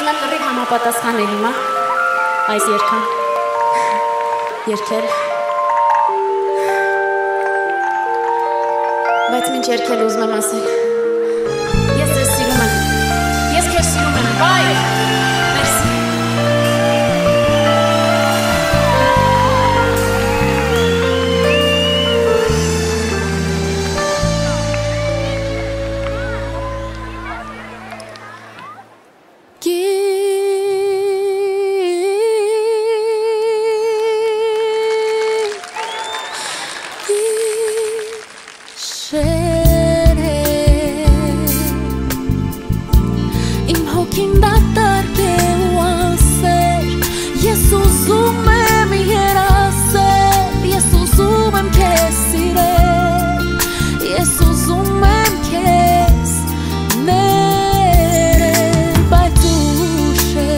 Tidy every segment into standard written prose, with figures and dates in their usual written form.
ուզում եմ լրիվ համապատասխանել հիմա այս երգը երգել բայց մինչ երգել ուզում եմ ասել ես ձեզ սիրում եմ ես քեզ սիրում եմ բայ մերսի Im hochin daqtark u anser Yes uzum em yeraser Yes uzum em kesirer Yes uzum em kes Mere baytushe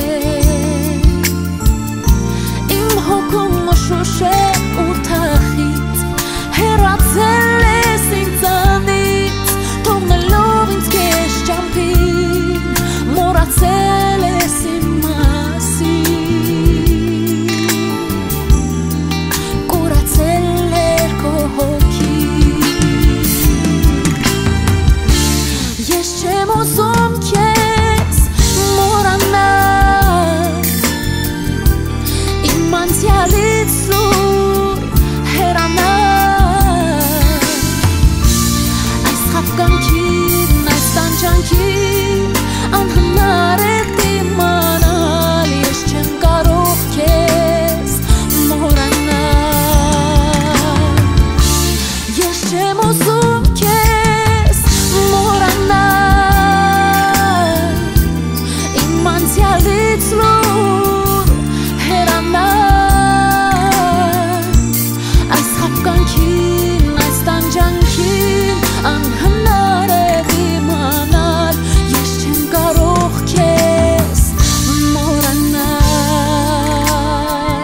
Im hokum moshushe utachit Heratzeles inzanit Tovnelov ins keschampin Moratzeles imasi Kuratzeler kohoki Jeszcze mozom kes moranat Imantialit sur heranat Ais chafgankin, ais tanjankin Անհնարետ իմանալ ես չեմ կարող քեզ մոռանալ Ես չեմ ուզում քեզ մոռանալ Իմ անցյալից լուր հեռանալ Այս խաբկանքին, այս տանջանքին անհնարետ իմանալ Ես չեմ կարող քեզ մոռանալ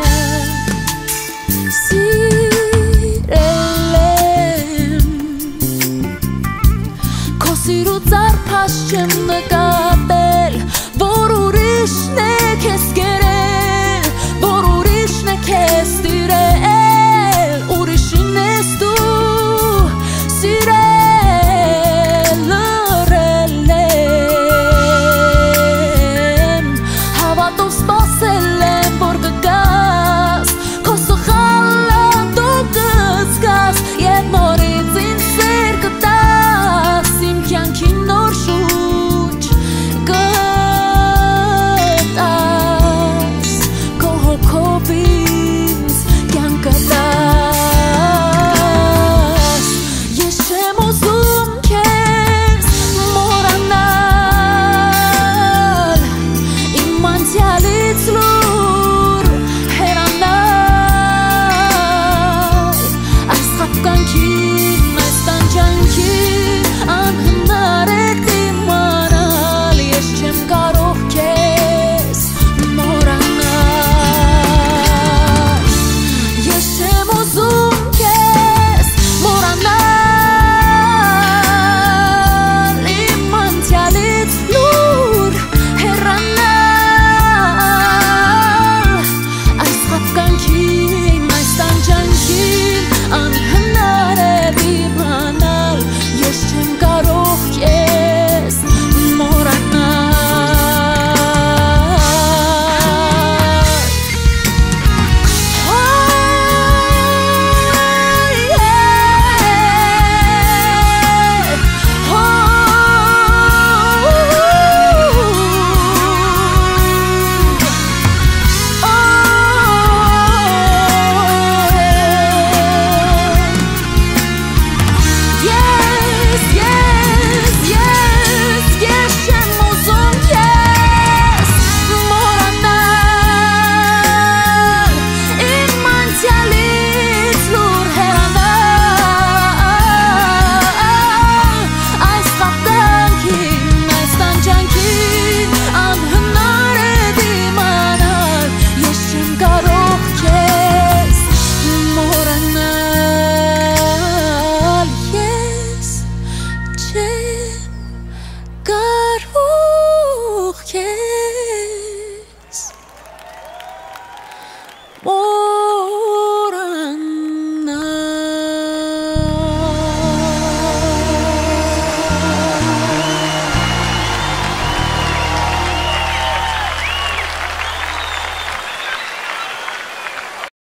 Սիրել եմ Քո սիրուց արփաշ չեմ նկատել Որ ուրիշն է քեզ կերել